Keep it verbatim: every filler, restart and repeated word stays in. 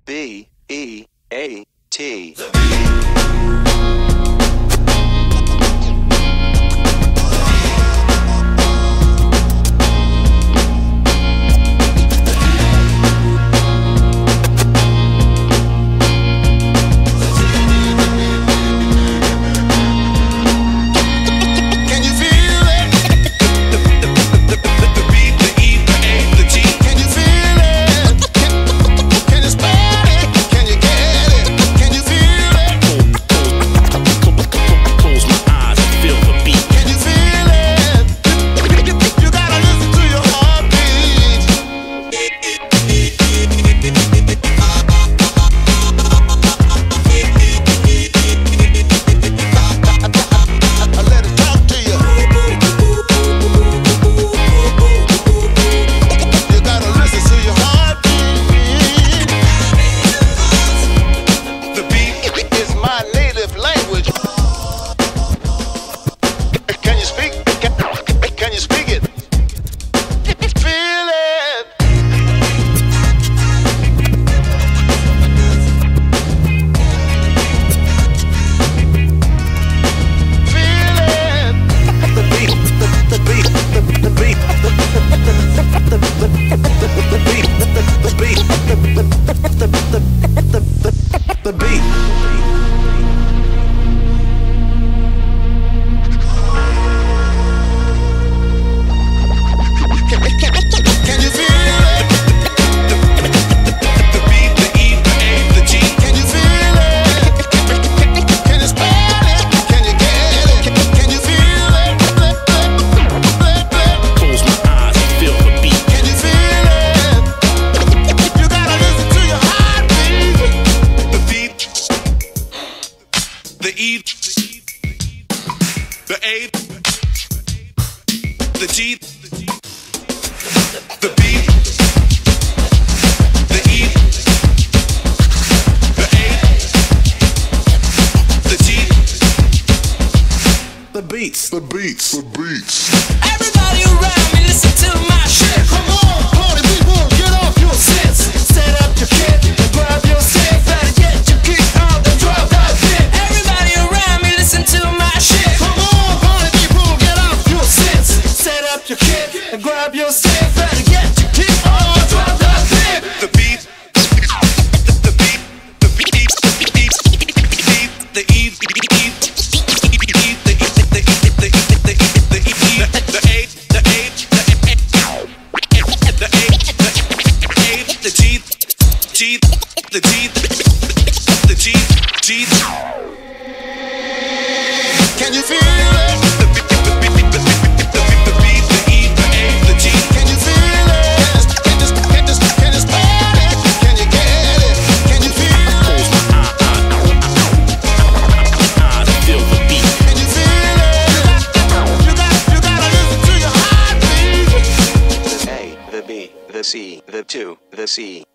B E A T. The E, the A, the G, the B, the E, the A, the G, the beats, the beats, the beats. Everybody around me, listen to my shit. Come on, party people, get off your sets. Set up your kit and grab your stick. Better get your kick out and drop that shit. Everybody around me, listen to my shit. Come on, party people, get off your sets. Set up your kit and grab your stick. Better get your kick out and drop that shit. The beat, the beat, the beat, the beat, the E, the E, the E, the E, the E, the E, the E, the A, the A, the A, the A, the G, G, the G, the G, G. Can you feel it? The beat, the beat, the beat, the beat, the E, the A, the G. Can you feel it? Can this, can this, can this party? Can you get it? Can you feel it? Close my eyes to feel the beat. Can you feel it? You got, you gotta listen to your heartbeat. The A, the B, the C, the two, the C.